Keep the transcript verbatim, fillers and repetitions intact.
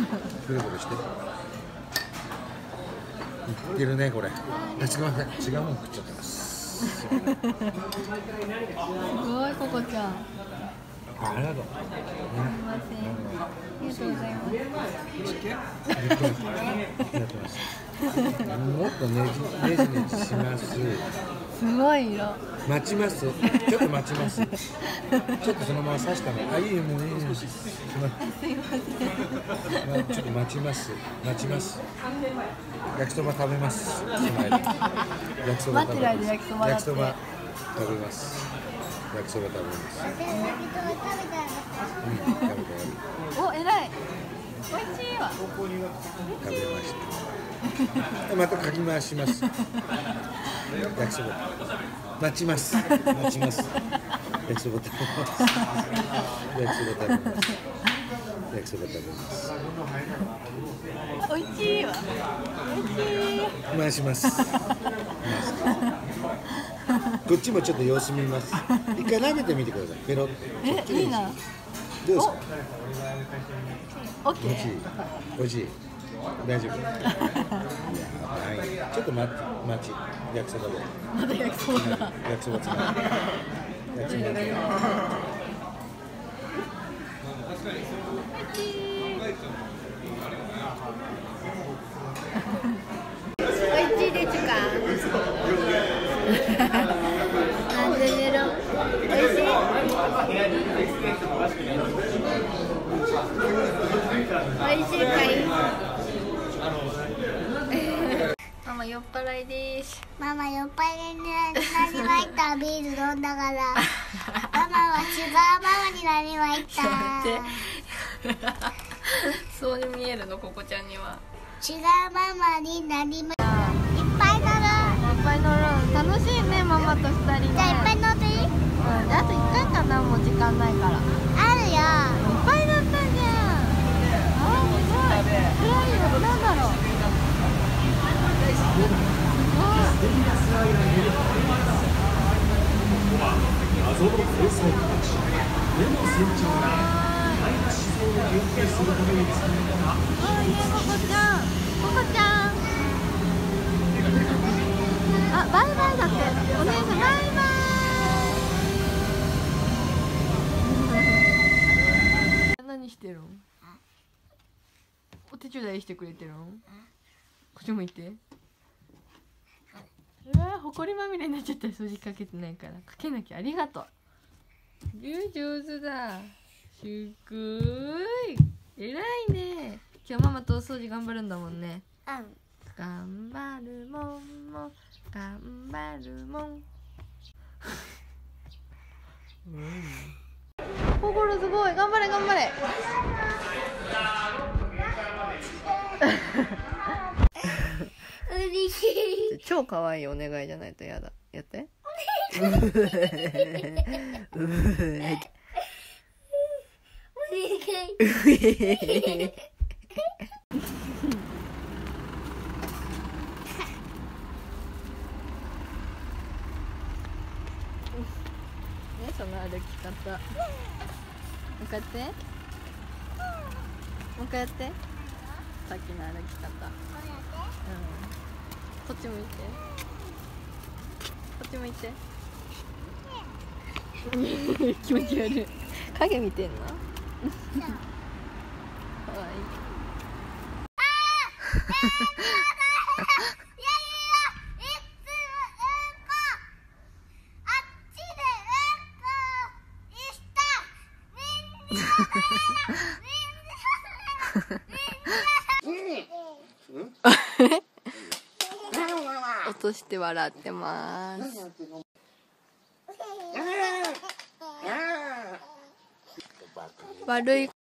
くるくるして。いってるねこれ。あ、すみません。違うもん食っちゃってます。 すごいココちゃん。 ありがとう。 すみません。ありがとうございます。 やってます。もっとねじねじねじします。 すごい色。 待ちます。ちょっと待ちます。ちょっとそのまま刺したの。あ、いいもういいよ。すみません。ちょっと待ちます。待ちます。焼きそば食べます。その間。焼きそば食べます。 待ってる間焼きそばだって。 焼きそば食べます。焼きそば食べます。うん、食べたよ。 お、偉い。美味しいわ。 食べました。またかき回します。焼きそば。待ちます。待ちます。焼きそば食べます。焼きそば食べます。焼きそば食べます。 美味しいわ。美味しい。 回します。こっちもちょっと様子見ます。一回舐めてみてください。ペロッ。 え、いいな。 どうですか。 オッケー。 美味しい。大丈夫。はい。ちょっと待って、待ち。焼きそばで。 まだ焼きそばだ。 焼きそばつな。焼きそばつな。 美味しいですか。なんで寝ろ。美味しい。美味しいかい。ママ酔っ払いです。 ママ酔っ払いになりました。ビール飲んだから。ママはシュガーママになりました。 そうに見えるの、ココちゃんには。 シュガーママになりました。いっぱい乗る。 いっぱい乗る。楽しいね、ママと二人で。 じゃあいっぱい乗っていい？うん、 あと一回かな、もう時間ないから。 あるよ。 いっぱい乗ったじゃん。あー、すごい。暗いよ、なんだろう。 謎の交際形、目の成長が大自然を研究するために作られた。 おいで、ココちゃん。ココちゃん。あ、バイバイだって。お姉さん、バイバイ。何してるん？お手伝いしてくれてるん？こっち向いて。うわー、ほこりまみれになっちゃった。掃除かけてないからかけなきゃ。ありがとう。上手だ。すごい。偉いね。今日ママとお掃除頑張るんだもんね。 うん。 頑張るもんも頑張るもん。心すごい。頑張れ頑張れ。 嬉しい。 超可愛いお願いじゃないとやだ。やって。 お願い。 ね、その歩き方。もう一回やって。もう一回やって。さっきの歩き方。うん。こっち向いて。こっち向いて。気持ち悪い。影見てんの？かわいい。落として笑ってます。悪い